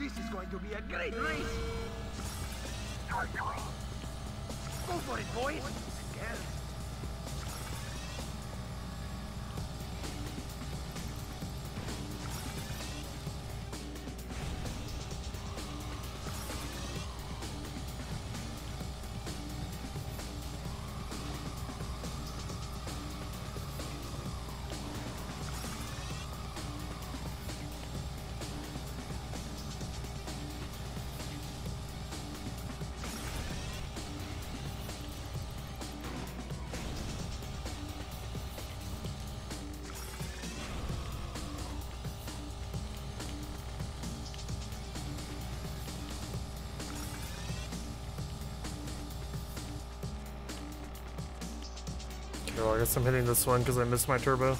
This is going to be a great race. Go for it, boys. Again. Well, I guess I'm hitting this one because I missed my turbo.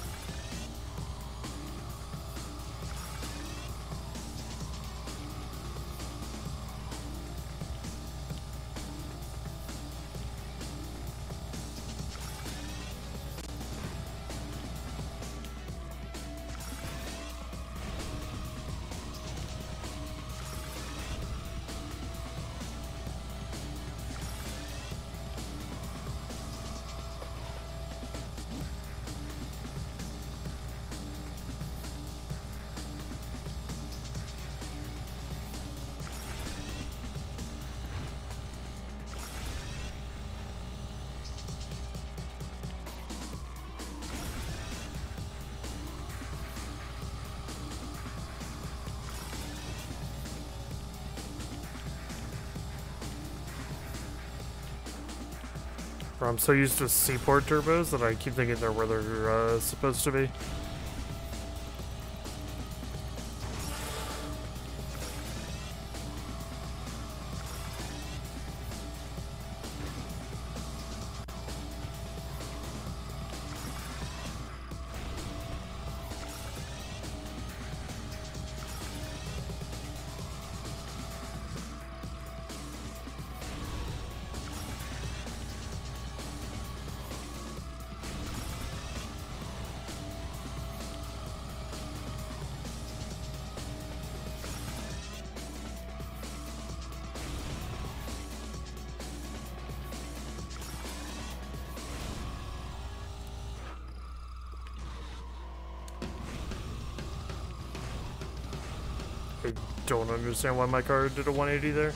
I'm so used to Seaport turbos that I keep thinking they're where they're supposed to be. I don't understand why my car did a 180 there.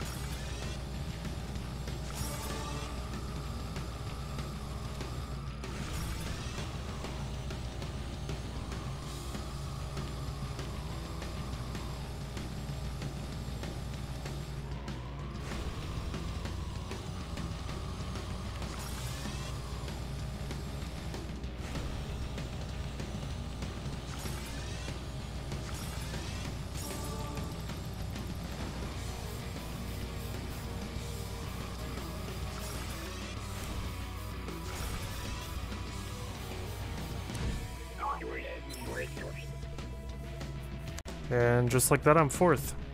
And just like that, I'm fourth.